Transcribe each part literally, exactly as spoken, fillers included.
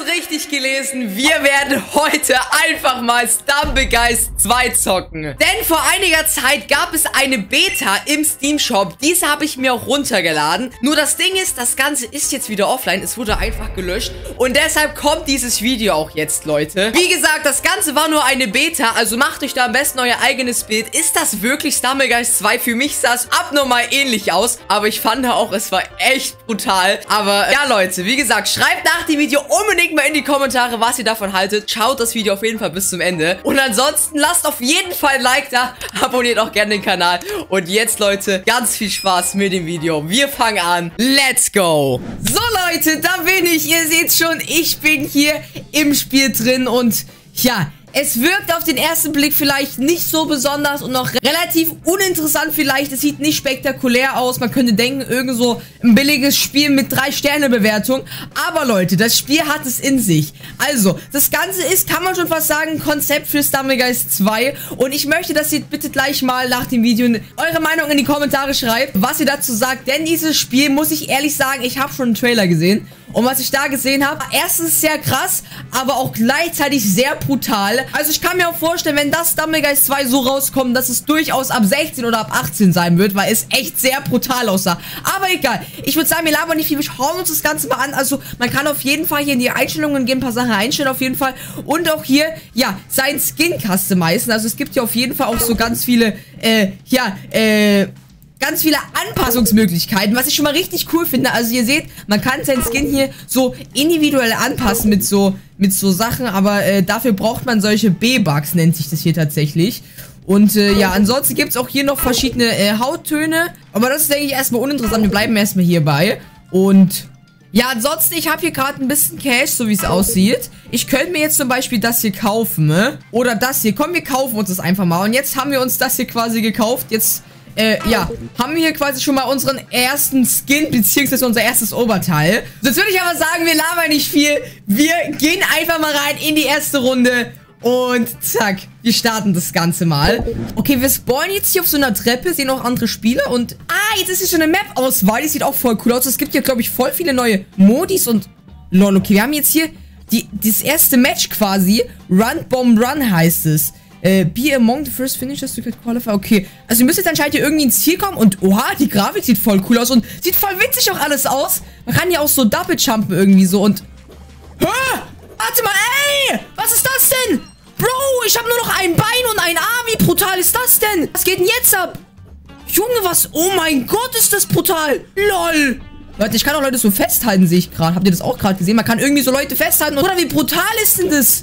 richtig gelesen. Wir werden heute einfach mal Stumbleguys zwei zocken. Denn vor einiger Zeit gab es eine Beta im Steam Shop. Diese habe ich mir auch runtergeladen. Nur das Ding ist, das Ganze ist jetzt wieder offline. Es wurde einfach gelöscht. Und deshalb kommt dieses Video auch jetzt, Leute. Wie gesagt, das Ganze war nur eine Beta. Also macht euch da am besten euer eigenes Bild. Ist das wirklich Stumbleguys zwei? Für mich sah es abnormal ähnlich aus. Aber ich fand auch, es war echt brutal. Aber ja, Leute, wie gesagt, schreibt nach dem Video unbedingt mal in die Kommentare, was ihr davon haltet. Schaut das Video auf jeden Fall bis zum Ende. Und ansonsten lasst auf jeden Fall ein Like da. Abonniert auch gerne den Kanal. Und jetzt, Leute, ganz viel Spaß mit dem Video. Wir fangen an. Let's go. So, Leute, da bin ich. Ihr seht schon, ich bin hier im Spiel drin. Und ja, es wirkt auf den ersten Blick vielleicht nicht so besonders und noch relativ uninteressant vielleicht. Es sieht nicht spektakulär aus. Man könnte denken, irgend so ein billiges Spiel mit drei Sterne Bewertung. Aber Leute, das Spiel hat es in sich. Also, das Ganze ist, kann man schon fast sagen, ein Konzept für Stumbleguys zwei. Und ich möchte, dass ihr bitte gleich mal nach dem Video eure Meinung in die Kommentare schreibt, was ihr dazu sagt. Denn dieses Spiel, muss ich ehrlich sagen, ich habe schon einen Trailer gesehen. Und was ich da gesehen habe, erstens sehr krass, aber auch gleichzeitig sehr brutal. Also ich kann mir auch vorstellen, wenn das Stumbleguys zwei so rauskommt, dass es durchaus ab sechzehn oder ab achtzehn sein wird, weil es echt sehr brutal aussah. Aber egal, ich würde sagen, wir labern nicht viel, wir schauen uns das Ganze mal an. Also man kann auf jeden Fall hier in die Einstellungen gehen, ein paar Sachen einstellen auf jeden Fall. Und auch hier, ja, sein Skin customizen. Also es gibt hier auf jeden Fall auch so ganz viele, äh, ja, äh... ganz viele Anpassungsmöglichkeiten, was ich schon mal richtig cool finde. Also ihr seht, man kann seinen Skin hier so individuell anpassen mit so mit so Sachen, aber äh, dafür braucht man solche B-Bugs, nennt sich das hier tatsächlich. Und äh, ja, ansonsten gibt es auch hier noch verschiedene äh, Hauttöne, aber das ist, denke ich, erstmal uninteressant. Wir bleiben erstmal hierbei. Und ja, ansonsten, ich habe hier gerade ein bisschen Cash, so wie es aussieht. Ich könnte mir jetzt zum Beispiel das hier kaufen, ne? Oder das hier. Komm, wir kaufen uns das einfach mal. Und jetzt haben wir uns das hier quasi gekauft. Jetzt Äh, ja, haben wir hier quasi schon mal unseren ersten Skin, beziehungsweise unser erstes Oberteil. Jetzt würde ich aber sagen, wir labern nicht viel. Wir gehen einfach mal rein in die erste Runde. Und zack, wir starten das Ganze mal. Okay, wir spawnen jetzt hier auf so einer Treppe, sehen auch andere Spieler und... Ah, jetzt ist hier schon eine Map-Auswahl, die sieht auch voll cool aus. Es gibt hier, glaube ich, voll viele neue Modis und... Lol, okay, wir haben jetzt hier die, das erste Match quasi. Run, Bomb, Run heißt es. Äh, be among the first finishers to get qualified. Okay, also ihr müsst jetzt anscheinend hier irgendwie ins Ziel kommen. Und, oha, die Grafik sieht voll cool aus. Und sieht voll witzig auch alles aus. Man kann ja auch so Double-Jumpen irgendwie so. Und, hä? Warte mal, ey! Was ist das denn? Bro, ich habe nur noch ein Bein und ein Arm. Wie brutal ist das denn? Was geht denn jetzt ab? Junge, was? Oh mein Gott, ist das brutal. Lol. Leute, ich kann auch Leute so festhalten, sehe ich gerade. Habt ihr das auch gerade gesehen? Man kann irgendwie so Leute festhalten. Oder wie brutal ist denn das?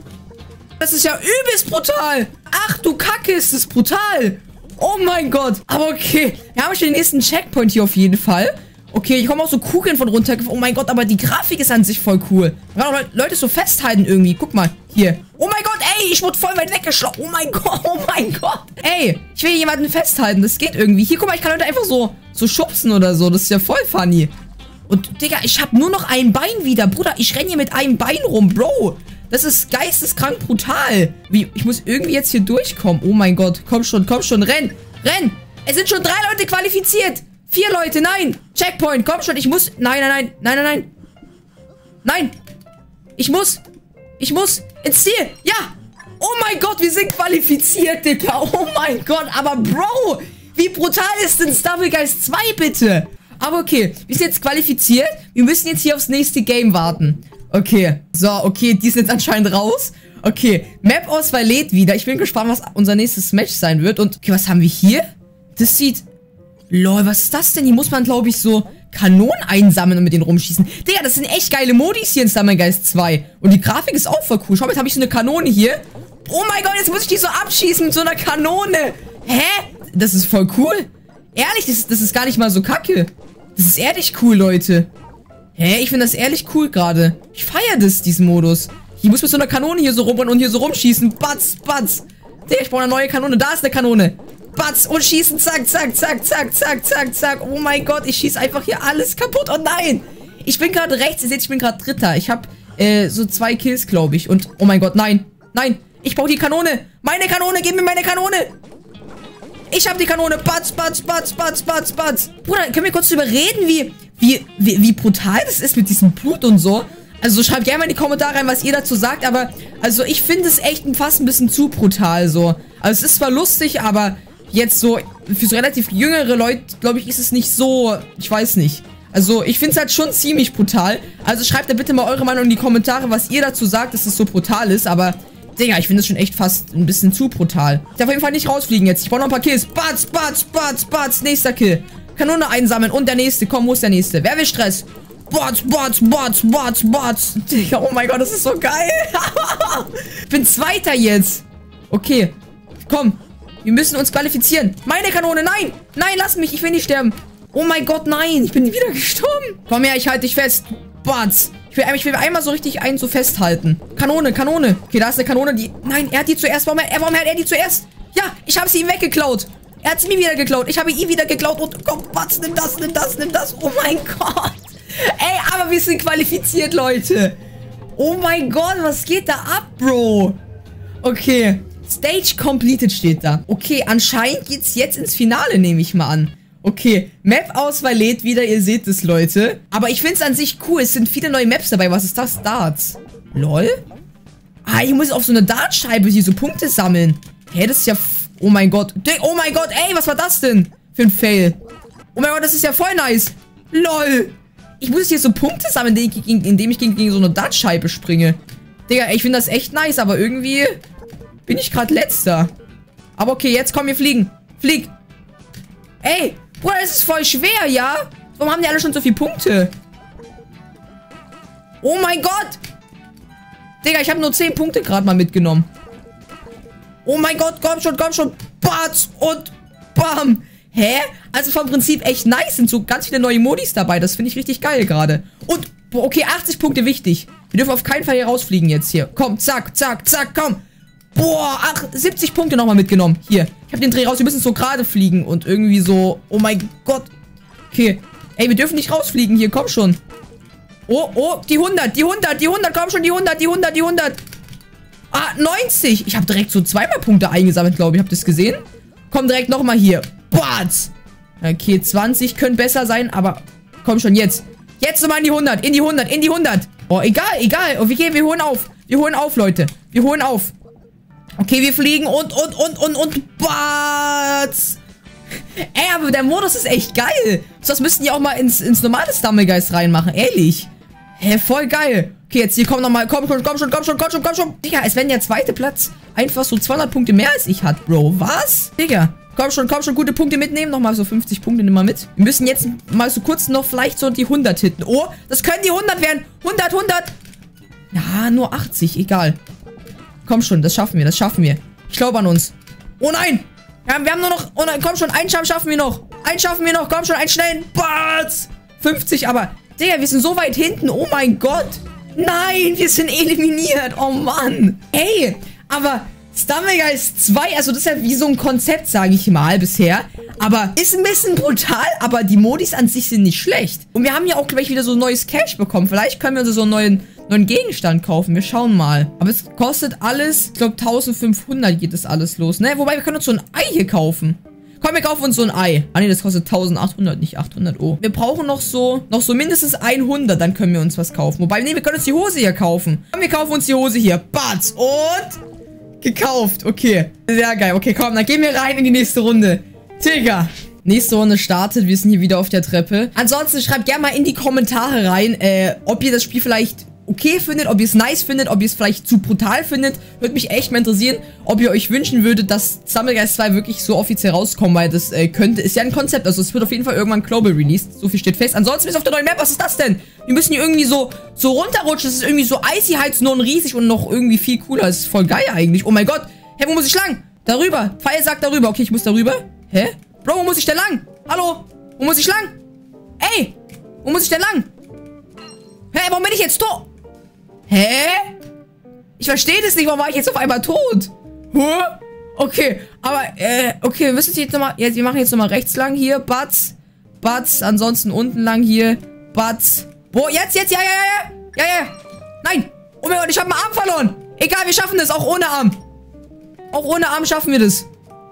Das ist ja übelst brutal. Ach du Kacke, ist das brutal. Oh mein Gott. Aber okay. Wir haben schon den nächsten Checkpoint hier auf jeden Fall. Okay, hier kommen auch so Kugeln von runter. Oh mein Gott, aber die Grafik ist an sich voll cool. Man kann auch Leute so festhalten irgendwie. Guck mal, hier. Oh mein Gott, ey, ich wurde voll weit weggeschlagen. Oh mein Gott, oh mein Gott. Ey, ich will jemanden festhalten. Das geht irgendwie. Hier, guck mal, ich kann Leute einfach so, so schubsen oder so. Das ist ja voll funny. Und, Digga, ich habe nur noch ein Bein wieder. Bruder, ich renne hier mit einem Bein rum, Bro. Das ist geisteskrank brutal. Wie, ich muss irgendwie jetzt hier durchkommen. Oh mein Gott. Komm schon, komm schon. Renn. Renn. Es sind schon drei Leute qualifiziert. Vier Leute. Nein. Checkpoint. Komm schon. Ich muss. Nein, nein, nein. Nein, nein, nein. Nein. Ich muss. Ich muss ins Ziel. Ja. Oh mein Gott. Wir sind qualifiziert, Digga. Oh mein Gott. Aber Bro. Wie brutal ist denn Stumbleguys zwei, bitte? Aber okay. Wir sind jetzt qualifiziert. Wir müssen jetzt hier aufs nächste Game warten. Okay, so, okay, die sind jetzt anscheinend raus. Okay, Map-Auswahl lädt wieder. Ich bin gespannt, was unser nächstes Match sein wird. Und, okay, was haben wir hier? Das sieht... Lol, was ist das denn? Hier muss man, glaube ich, so Kanonen einsammeln und mit denen rumschießen. Digga, das sind echt geile Modis hier in Stumbleguys zwei. Und die Grafik ist auch voll cool. Schau mal, jetzt habe ich so eine Kanone hier. Oh mein Gott, jetzt muss ich die so abschießen mit so einer Kanone. Hä? Das ist voll cool. Ehrlich, das ist, das ist gar nicht mal so kacke. Das ist ehrlich cool, Leute. Hä? Ich finde das ehrlich cool gerade. Ich feiere das, diesen Modus. Ich muss mit so einer Kanone hier so rumrennen und hier so rumschießen. Batz, batz. Digga, ich brauche eine neue Kanone. Da ist eine Kanone. Batz und schießen. Zack, zack, zack, zack, zack, zack, zack. Oh mein Gott, ich schieße einfach hier alles kaputt. Oh nein. Ich bin gerade rechts. Ihr seht, ich bin gerade Dritter. Ich habe äh, so zwei Kills, glaube ich. Und, oh mein Gott, nein. Nein. Ich brauche die Kanone. Meine Kanone. Gib mir meine Kanone. Ich habe die Kanone. Batz, batz, batz, batz, batz, batz. Bruder, können wir kurz drüber reden, wie... Wie, wie, wie brutal das ist mit diesem Blut und so. Also schreibt gerne mal in die Kommentare rein, was ihr dazu sagt, aber also ich finde es echt fast ein bisschen zu brutal so. Also es ist zwar lustig, aber jetzt so für so relativ jüngere Leute, glaube ich, ist es nicht so, ich weiß nicht. Also ich finde es halt schon ziemlich brutal. Also schreibt da bitte mal eure Meinung in die Kommentare, was ihr dazu sagt, dass es so brutal ist, aber Digga, ich finde es schon echt fast ein bisschen zu brutal. Ich darf auf jeden Fall nicht rausfliegen jetzt. Ich brauche noch ein paar Kills. Batz, batz, batz, batz, nächster Kill. Kanone einsammeln und der nächste. Komm, wo ist der nächste? Wer will Stress? Batz, batz, batz, batz, batz. Digga, oh mein Gott, das ist so geil. Ich bin Zweiter jetzt. Okay, komm. Wir müssen uns qualifizieren. Meine Kanone, nein. Nein, lass mich, ich will nicht sterben. Oh mein Gott, nein, ich bin wieder gestorben. Komm her, ich halte dich fest. Batz. Ich will, ich will einmal so richtig einen so festhalten. Kanone, Kanone. Okay, da ist eine Kanone, die... Nein, er hat die zuerst. Warum, er, warum hat er die zuerst? Ja, ich habe sie ihm weggeklaut. Er hat sie mir wieder geklaut. Ich habe ihn wieder geklaut. Und komm, Batz, nimm das, nimm das, nimm das. Oh mein Gott. Ey, aber wir sind qualifiziert, Leute. Oh mein Gott, was geht da ab, Bro? Okay. Stage completed steht da. Okay, anscheinend geht's jetzt ins Finale, nehme ich mal an. Okay, Map-Auswahl lädt wieder, ihr seht es, Leute. Aber ich finde es an sich cool, es sind viele neue Maps dabei. Was ist das? Darts. Lol? Ah, ich muss auf so eine Dartscheibe hier so Punkte sammeln. Hä, das ist ja... Oh mein Gott. Oh mein Gott, ey, was war das denn für ein Fail? Oh mein Gott, das ist ja voll nice. Lol. Ich muss hier so Punkte sammeln, indem ich gegen, gegen so eine Dartscheibe springe. Digga, ich finde das echt nice, aber irgendwie bin ich gerade Letzter. Aber okay, jetzt komm, wir fliegen. Flieg. Ey, Bruder, das ist voll schwer, ja? Warum haben die alle schon so viele Punkte? Oh mein Gott. Digga, ich habe nur zehn Punkte gerade mal mitgenommen. Oh mein Gott, komm schon, komm schon. Batz und bam. Hä? Also vom Prinzip echt nice. Sind so ganz viele neue Modis dabei. Das finde ich richtig geil gerade. Und, boah, okay, achtzig Punkte wichtig. Wir dürfen auf keinen Fall hier rausfliegen jetzt hier. Komm, zack, zack, zack, komm. Boah, ach, siebzig Punkte nochmal mitgenommen. Hier, ich habe den Dreh raus. Wir müssen so gerade fliegen und irgendwie so... Oh mein Gott. Okay. Ey, wir dürfen nicht rausfliegen hier. Komm schon. Oh, oh, die hundert, die hundert, die hundert. Komm schon, die hundert, die hundert, die hundert. Ah, neunzig. Ich habe direkt so zweimal Punkte eingesammelt, glaube ich. Habt ihr das gesehen? Komm direkt nochmal hier. Batz. Okay, zwanzig könnte besser sein, aber... Komm schon, jetzt. Jetzt nochmal in die hundert, in die hundert, in die hundert. Oh, egal, egal. Oh, wir gehen, wir holen auf. Wir holen auf, Leute. Wir holen auf. Okay, wir fliegen und, und, und, und, und, Batz. Ey, aber der Modus ist echt geil. Das müssten die auch mal ins, ins normale Stumblegeist reinmachen, ehrlich. Hä, voll geil. Okay, jetzt hier, komm nochmal, komm schon, komm schon, komm schon, komm schon, komm schon. Digga, es wäre der zweite Platz einfach so zweihundert Punkte mehr als ich hat, Bro. Was? Digga, komm schon, komm schon, gute Punkte mitnehmen. Nochmal so fünfzig Punkte, nimm mal mit. Wir müssen jetzt mal so kurz noch vielleicht so die hundert hitten. Oh, das können die hundert werden. hundert, hundert. Ja, nur achtzig, egal. Komm schon, das schaffen wir, das schaffen wir. Ich glaube an uns. Oh nein! Ja, wir haben nur noch... Oh nein, komm schon, einen Schaffen schaffen wir noch. Einen schaffen wir noch, komm schon, einen schnellen. Batz! fünfzig, aber... Digga, wir sind so weit hinten. Oh mein Gott. Nein, wir sind eliminiert. Oh Mann. Ey, aber... Stumblegeist zwei, also das ist ja wie so ein Konzept, sage ich mal, bisher. Aber ist ein bisschen brutal, aber die Modis an sich sind nicht schlecht. Und wir haben ja auch gleich wieder so neues Cash bekommen. Vielleicht können wir uns so einen neuen, neuen Gegenstand kaufen. Wir schauen mal. Aber es kostet alles, ich glaube eintausendfünfhundert geht das alles los, ne? Wobei, wir können uns so ein Ei hier kaufen. Komm, wir kaufen uns so ein Ei. Ah ne, das kostet eintausendachthundert, nicht achthundert. Oh. Wir brauchen noch so, noch so mindestens hundert, dann können wir uns was kaufen. Wobei, ne, wir können uns die Hose hier kaufen. Komm, wir kaufen uns die Hose hier. Batz und... Gekauft, okay. Sehr geil. Okay, komm, dann gehen wir rein in die nächste Runde. Digga. Nächste Runde startet. Wir sind hier wieder auf der Treppe. Ansonsten schreibt gerne mal in die Kommentare rein, äh, ob ihr das Spiel vielleicht okay findet, ob ihr es nice findet, ob ihr es vielleicht zu brutal findet. Würde mich echt mal interessieren, ob ihr euch wünschen würdet, dass Stumblegeist zwei wirklich so offiziell rauskommen, weil das äh, könnte, ist ja ein Konzept, also es wird auf jeden Fall irgendwann global released, so viel steht fest. Ansonsten ist auf der neuen Map, was ist das denn? Wir müssen hier irgendwie so, so runterrutschen, das ist irgendwie so Icy Heights, nur ein riesig und noch irgendwie viel cooler, das ist voll geil eigentlich. Oh mein Gott, hä, wo muss ich lang? Darüber, Pfeil sagt darüber, okay, ich muss darüber. Hä? Bro, wo muss ich denn lang? Hallo? Wo muss ich lang? Ey, wo muss ich denn lang? Hä, warum bin ich jetzt tot? Hä? Ich verstehe das nicht, warum war ich jetzt auf einmal tot? Huh? Okay, aber, äh, okay, wir müssen jetzt nochmal, jetzt, wir machen jetzt nochmal rechts lang hier, Batz, Batz, ansonsten unten lang hier, Batz. Wo, jetzt, jetzt, ja, ja, ja, ja, ja, ja, nein, oh mein Gott, ich habe meinen Arm verloren. Egal, wir schaffen das, auch ohne Arm. Auch ohne Arm schaffen wir das.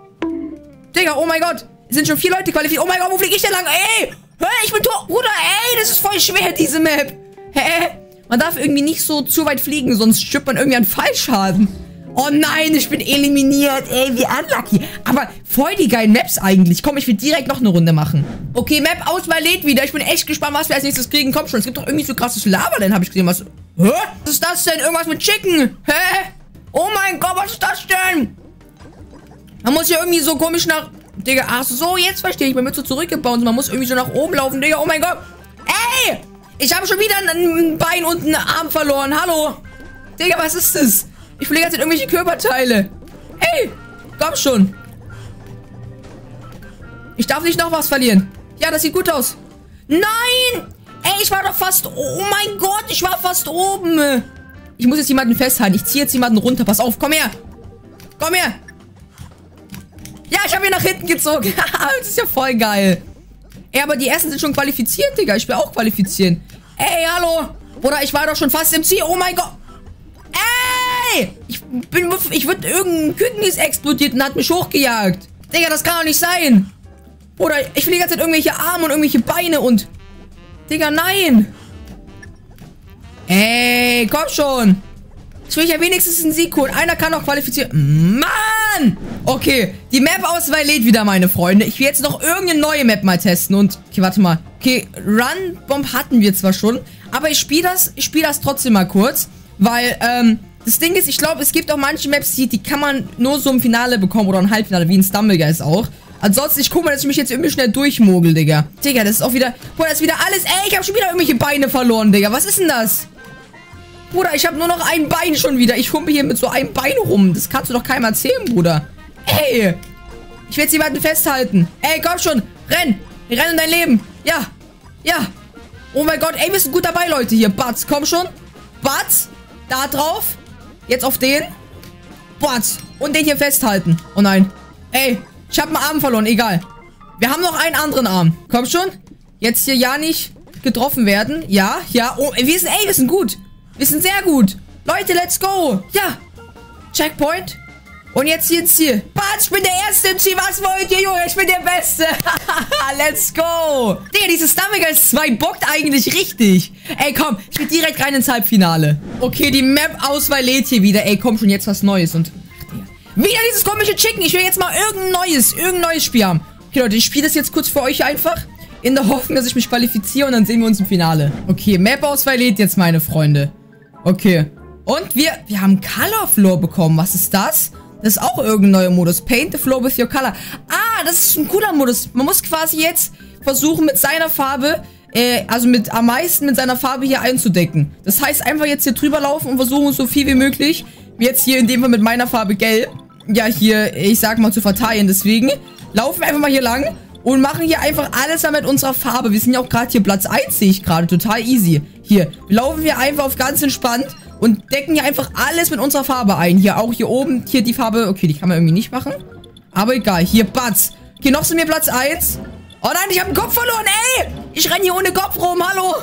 Digga, oh mein Gott, es sind schon vier Leute qualifiziert. Oh mein Gott, wo fliege ich denn lang? Ey, hör, ich bin tot, Bruder, ey, das ist voll schwer, diese Map. Hä? Man darf irgendwie nicht so zu weit fliegen, sonst stirbt man irgendwie an Fallschaden. Oh nein, ich bin eliminiert. Ey, wie unlucky. Aber voll die geilen Maps eigentlich. Komm, ich will direkt noch eine Runde machen. Okay, Map-Auswahl lädt wieder. Ich bin echt gespannt, was wir als nächstes kriegen. Komm schon, es gibt doch irgendwie so krasses Lava, denn habe ich gesehen. Was? Hä? Was ist das denn? Irgendwas mit Chicken? Hä? Oh mein Gott, was ist das denn? Man muss hier irgendwie so komisch nach... Digga, ach so, jetzt verstehe ich. Man wird so zurückgebaut. Man muss irgendwie so nach oben laufen. Digga, oh mein Gott. Ey! Ich habe schon wieder ein Bein und einen Arm verloren. Hallo? Digga, was ist das? Ich verliere jetzt irgendwelche Körperteile. Ey, komm schon. Ich darf nicht noch was verlieren. Ja, das sieht gut aus. Nein! Ey, ich war doch fast... Oh mein Gott, ich war fast oben. Ich muss jetzt jemanden festhalten. Ich ziehe jetzt jemanden runter. Pass auf, komm her. Komm her. Ja, ich habe ihn nach hinten gezogen. Das ist ja voll geil. Ey, aber die ersten sind schon qualifiziert, Digga. Ich will auch qualifizieren. Ey, hallo. Bruder, ich war doch schon fast im Ziel. Oh mein Gott. Ey! Ich bin... Ich würde... Irgendein Küken ist explodiert und hat mich hochgejagt. Digga, das kann doch nicht sein. Bruder, ich fliege jetzt irgendwelche Arme und irgendwelche Beine und... Digga, nein. Ey, komm schon. Ich will ja wenigstens einen Sieg holen. Einer kann noch qualifizieren. Mann! Okay, die Map-Auswahl lädt wieder, meine Freunde. Ich will jetzt noch irgendeine neue Map mal testen. Und, okay, warte mal. Okay, Run Bomb hatten wir zwar schon, aber ich spiele das, ich spiele das trotzdem mal kurz. Weil, ähm, das Ding ist, ich glaube, es gibt auch manche Maps, die, die kann man nur so im Finale bekommen oder im Halbfinale, wie ein Stumblegeist auch. Ansonsten, ich gucke mal, dass ich mich jetzt irgendwie schnell durchmogel, Digga. Digga, das ist auch wieder... Bruder, das ist wieder alles... Ey, ich habe schon wieder irgendwelche Beine verloren, Digga. Was ist denn das? Bruder, ich habe nur noch ein Bein schon wieder. Ich humpel hier mit so einem Bein rum. Das kannst du doch keinem erzählen, Bruder. Ey. Ich will jetzt jemanden festhalten. Ey, komm schon. Renn. Renn in dein Leben. Ja. Ja. Oh mein Gott. Ey, wir sind gut dabei, Leute. Hier, Batz. Komm schon. Batz. Da drauf. Jetzt auf den. Batz. Und den hier festhalten. Oh nein. Ey. Ich habe einen Arm verloren. Egal. Wir haben noch einen anderen Arm. Komm schon. Jetzt hier ja nicht getroffen werden. Ja. Ja. Oh, wir sind... Ey, wir sind gut. Wir sind sehr gut. Leute, let's go. Ja. Checkpoint. Und jetzt hier ins Ziel. Batz, ich bin der Erste im Ziel. Was wollt ihr, Junge? Ich bin der Beste. Let's go. Digga, dieses Stumblegeist zwei bockt eigentlich richtig. Ey, komm. Ich will direkt rein ins Halbfinale. Okay, die Map-Auswahl lädt hier wieder. Ey, komm schon, jetzt was Neues. Und wieder dieses komische Chicken. Ich will jetzt mal irgendein neues, irgendein neues Spiel haben. Okay, Leute, ich spiele das jetzt kurz für euch einfach. In der Hoffnung, dass ich mich qualifiziere und dann sehen wir uns im Finale. Okay, Map-Auswahl lädt jetzt, meine Freunde. Okay. Und wir, wir haben Color Floor bekommen. Was ist das? Das ist auch irgendein neuer Modus. Paint the floor with your color. Ah, das ist ein cooler Modus. Man muss quasi jetzt versuchen, mit seiner Farbe, äh, also mit am meisten mit seiner Farbe hier einzudecken. Das heißt, einfach jetzt hier drüber laufen und versuchen, so viel wie möglich, jetzt hier in dem Fall mit meiner Farbe gelb, ja, hier, ich sag mal, zu verteilen. Deswegen laufen wir einfach mal hier lang und machen hier einfach alles dann mit unserer Farbe. Wir sind ja auch gerade hier Platz eins, sehe ich gerade. Total easy. Hier, wir laufen hier einfach auf ganz entspannt und decken hier einfach alles mit unserer Farbe ein. Hier auch hier oben, hier die Farbe. Okay, die kann man irgendwie nicht machen. Aber egal. Hier, Batz. Okay, noch sind wir Platz eins. Oh nein, ich habe den Kopf verloren. Ey, ich renne hier ohne Kopf rum. Hallo.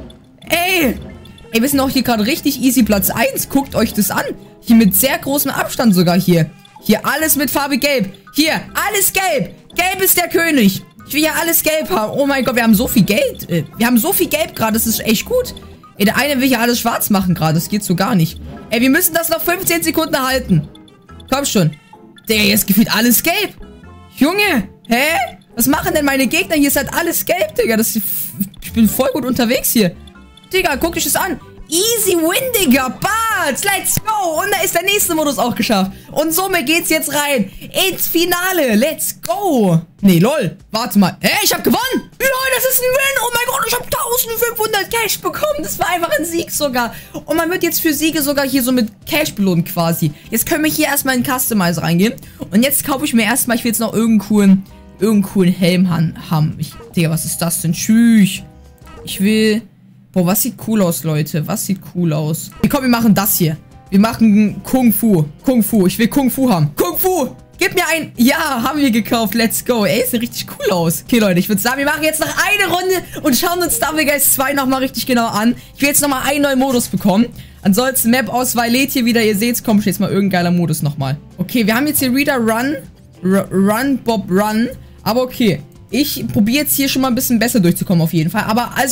Ey. Ey, wir sind auch hier gerade richtig easy Platz eins. Guckt euch das an. Hier mit sehr großem Abstand sogar hier. Hier alles mit Farbe gelb. Hier, alles gelb. Gelb ist der König. Ich will hier alles gelb haben. Oh mein Gott, wir haben so viel Geld. Wir haben so viel gelb gerade. Das ist echt gut. Ey, der eine will hier alles schwarz machen gerade. Das geht so gar nicht. Ey, wir müssen das noch fünfzehn Sekunden halten. Komm schon. Der jetzt gefühlt alles gelb. Junge. Hä? Was machen denn meine Gegner? Hier ist halt alles gelb, Digga. Das, ich bin voll gut unterwegs hier. Digga, guck dich das an. Easy win, Digga. Batz, let's go. Und da ist der nächste Modus auch geschafft. Und somit geht's jetzt rein ins Finale. Let's go. Nee, lol. Warte mal. Hä, ich hab gewonnen. Lol, das ist ein Win. Oh mein Gott, ich hab eintausendfünfhundert Cash bekommen. Das war einfach ein Sieg sogar. Und man wird jetzt für Siege sogar hier so mit Cash belohnt quasi. Jetzt können wir hier erstmal in Customize reingehen. Und jetzt kaufe ich mir erstmal, ich will jetzt noch irgendeinen coolen, irgendeinen coolen Helm haben. Ich, Digga, was ist das denn? Tschüss. Ich will... Boah, was sieht cool aus, Leute? Was sieht cool aus? Okay, komm, wir machen das hier. Wir machen Kung Fu. Kung Fu. Ich will Kung Fu haben. Kung Fu! Gib mir ein... Ja, haben wir gekauft. Let's go. Ey, sieht richtig cool aus. Okay, Leute, ich würde sagen, wir machen jetzt noch eine Runde und schauen uns Stumblegeist zwei nochmal richtig genau an. Ich will jetzt nochmal einen neuen Modus bekommen. Ansonsten Map-Auswahl lädt hier wieder. Ihr seht, kommt jetzt mal irgendein geiler Modus nochmal. Okay, wir haben jetzt hier Reader Run. R Run, Bob, Run. Aber okay. Ich probiere jetzt hier schon mal ein bisschen besser durchzukommen auf jeden Fall. Aber also...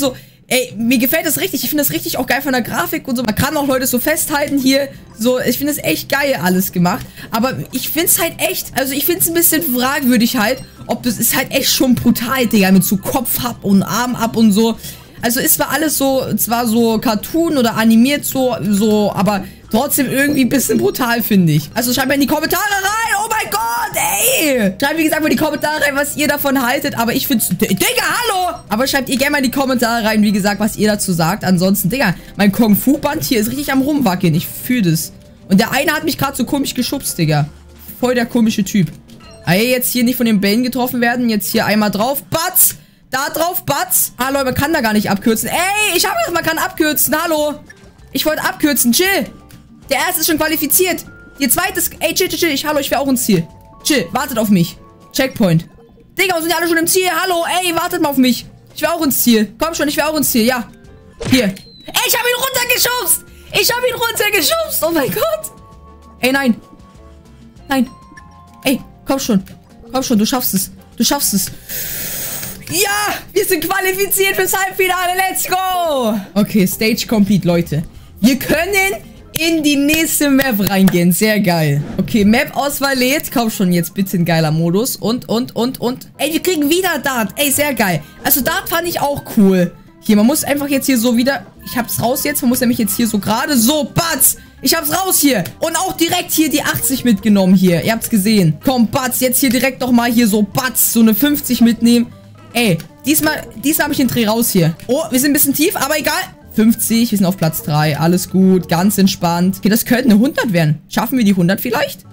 ey, mir gefällt das richtig. Ich finde das richtig auch geil von der Grafik und so. Man kann auch Leute so festhalten hier. So, ich finde das echt geil alles gemacht. Aber ich finde es halt echt, also ich finde es ein bisschen fragwürdig halt, ob das ist halt echt schon brutal, Digga, mit so Kopf ab und Arm ab und so. Also ist zwar alles so, zwar so Cartoon oder animiert so, so, aber trotzdem irgendwie ein bisschen brutal, finde ich. Also schreibt mir in die Kommentare rein. Oh mein Gott, ey. Schreibt, wie gesagt, mal in die Kommentare rein, was ihr davon haltet. Aber ich finde es... Digga, hallo. Aber schreibt ihr gerne mal in die Kommentare rein, wie gesagt, was ihr dazu sagt. Ansonsten, Digga, mein Kung-Fu-Band hier ist richtig am Rumwackeln. Ich fühle das. Und der eine hat mich gerade so komisch geschubst, Digga. Voll der komische Typ. Ey, jetzt hier nicht von den Bällen getroffen werden. Jetzt hier einmal drauf. Batz. Da drauf, Batz. Ah, Leute, man kann da gar nicht abkürzen. Ey, ich habe gesagt, man kann abkürzen. Hallo. Ich wollte abkürzen. Chill. Der erste ist schon qualifiziert. Die zweite ist... Ey, chill, chill, chill. Ich, hallo, ich wäre auch ins Ziel. Chill, wartet auf mich. Checkpoint. Digga, sind die alle schon im Ziel? Hallo, ey, wartet mal auf mich. Ich wäre auch ins Ziel. Komm schon, ich wäre auch ins Ziel. Ja. Hier. Ey, ich habe ihn runtergeschubst. Ich habe ihn runtergeschubst. Oh mein Gott. Ey, nein. Nein. Ey, komm schon. Komm schon, du schaffst es. Du schaffst es. Ja, wir sind qualifiziert fürs Halbfinale. Let's go. Okay, Stage complete, Leute. Wir können in die nächste Map reingehen. Sehr geil. Okay, Map-Auswahl lädt. Komm schon, jetzt bitte ein geiler Modus. Und, und, und, und. Ey, wir kriegen wieder Dart. Ey, sehr geil. Also Dart fand ich auch cool. Hier, man muss einfach jetzt hier so wieder... Ich hab's raus jetzt. Man muss nämlich jetzt hier so gerade so... Batz! Ich hab's raus hier. Und auch direkt hier die achtzig mitgenommen hier. Ihr habt's gesehen. Komm, Batz. Jetzt hier direkt nochmal hier so Batz. So eine fünfzig mitnehmen. Ey, diesmal, diesmal habe ich den Dreh raus hier. Oh, wir sind ein bisschen tief, aber egal. fünfzig, wir sind auf Platz drei. Alles gut, ganz entspannt. Okay, das könnte eine hundert werden. Schaffen wir die hundert vielleicht?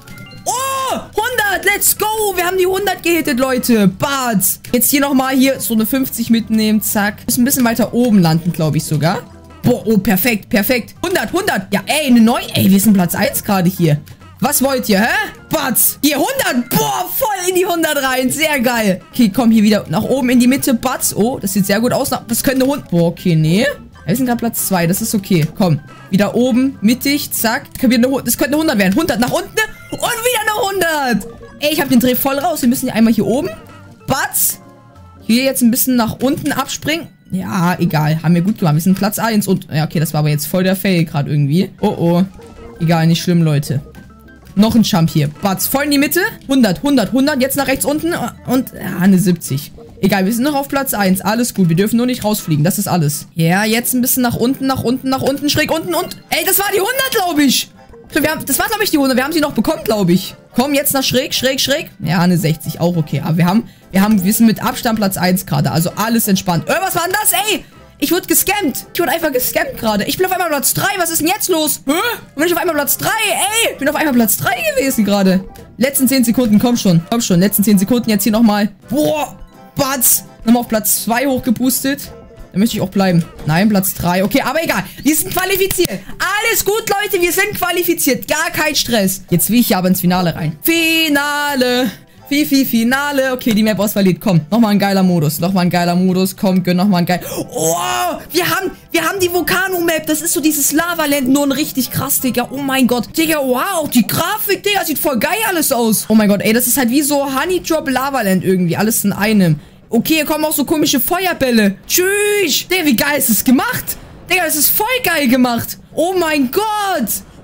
Oh, hundert, let's go. Wir haben die hundert gehittet, Leute. Batz. Jetzt hier nochmal hier so eine fünfzig mitnehmen. Zack. Muss ein bisschen weiter oben landen, glaube ich sogar. Boah, oh, perfekt, perfekt. hundert, hundert. Ja, ey, eine neun. Ey, wir sind Platz eins gerade hier. Was wollt ihr, hä? Batz. Hier, hundert. Boah, voll in die hundert rein. Sehr geil. Okay, komm, hier wieder nach oben in die Mitte. Batz. Oh, das sieht sehr gut aus. Das könnte eine hundert. Boah, okay, nee. Wir sind gerade Platz zwei. Das ist okay. Komm. Wieder oben, mittig. Zack. Das könnte eine hundert werden. hundert nach unten. Und wieder eine hundert. Ey, ich habe den Dreh voll raus. Wir müssen hier einmal hier oben. Batz. Hier jetzt ein bisschen nach unten abspringen. Ja, egal. Haben wir gut gemacht. Wir sind Platz eins. Und, ja, okay, das war aber jetzt voll der Fail gerade irgendwie. Oh, oh. Egal, nicht schlimm, Leute. Noch ein Jump hier. Batz, voll in die Mitte. hundert, hundert, hundert. Jetzt nach rechts unten. Und, ja, eine siebzig. Egal, wir sind noch auf Platz eins. Alles gut. Wir dürfen nur nicht rausfliegen. Das ist alles. Ja, jetzt ein bisschen nach unten, nach unten, nach unten. Schräg unten und... Ey, das war die hundert, glaube ich. Wir haben, das war, glaube ich, die hundert. Wir haben sie noch bekommen, glaube ich. Komm, jetzt nach schräg, schräg, schräg. Ja, eine sechzig. Auch okay. Aber wir haben... Wir haben... Wir sind mit Abstand Platz eins gerade. Also alles entspannt. Äh, was war denn das, ey? Ich wurde gescammt. Ich wurde einfach gescammt gerade. Ich bin auf einmal Platz drei. Was ist denn jetzt los? Hä? Bin ich auf einmal Platz drei? Ey, ich bin auf einmal Platz drei gewesen gerade. Letzten zehn Sekunden. Komm schon. Komm schon. Letzten zehn Sekunden. Jetzt hier nochmal. Boah. Batz. Nochmal auf Platz zwei hochgeboostet. Da möchte ich auch bleiben. Nein, Platz drei. Okay, aber egal. Wir sind qualifiziert. Alles gut, Leute. Wir sind qualifiziert. Gar kein Stress. Jetzt will ich hier aber ins Finale rein. Finale. Fifi, Finale. Okay, die Map-Auswahl lädt. Komm, nochmal ein geiler Modus. Nochmal ein geiler Modus. Komm, gönn nochmal ein geil... Oh, wir haben, wir haben die Vulcano-Map. Das ist so dieses Lavaland. Nur ein richtig krass, Digga. Oh mein Gott. Digga, wow. Die Grafik, Digga. Sieht voll geil alles aus. Oh mein Gott, ey. Das ist halt wie so Honey Drop Lavaland irgendwie. Alles in einem. Okay, hier kommen auch so komische Feuerbälle. Tschüss. Digga, wie geil ist das gemacht? Digga, das ist voll geil gemacht. Oh mein Gott.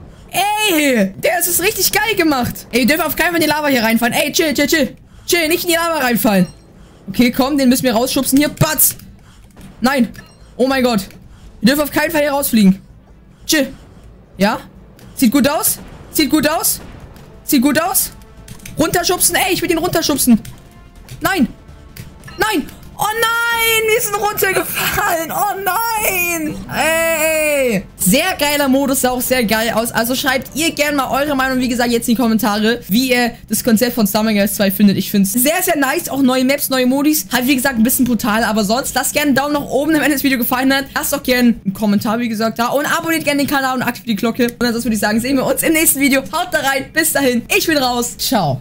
Ey, der ist richtig geil gemacht. Ey, wir dürfen auf keinen Fall in die Lava hier reinfallen. Ey, chill, chill, chill. Chill, nicht in die Lava reinfallen. Okay, komm, den müssen wir rausschubsen. Hier, Batz. Nein. Oh mein Gott. Wir dürfen auf keinen Fall hier rausfliegen. Chill. Ja? Sieht gut aus? Sieht gut aus? Sieht gut aus? Runterschubsen. Ey, ich will den runterschubsen. Nein. Nein. Oh nein, wir sind runtergefallen. Oh nein. Ey. Sehr geiler Modus, sah auch sehr geil aus. Also schreibt ihr gerne mal eure Meinung, wie gesagt, jetzt in die Kommentare, wie ihr das Konzept von Summer Games zwei findet. Ich finde es sehr, sehr nice. Auch neue Maps, neue Modis. Halt, wie gesagt, ein bisschen brutal. Aber sonst, lasst gerne einen Daumen nach oben, wenn das Video gefallen hat. Lasst auch gerne einen Kommentar, wie gesagt, da. Und abonniert gerne den Kanal und aktiviert die Glocke. Und ansonsten würde ich sagen, sehen wir uns im nächsten Video. Haut da rein. Bis dahin. Ich bin raus. Ciao.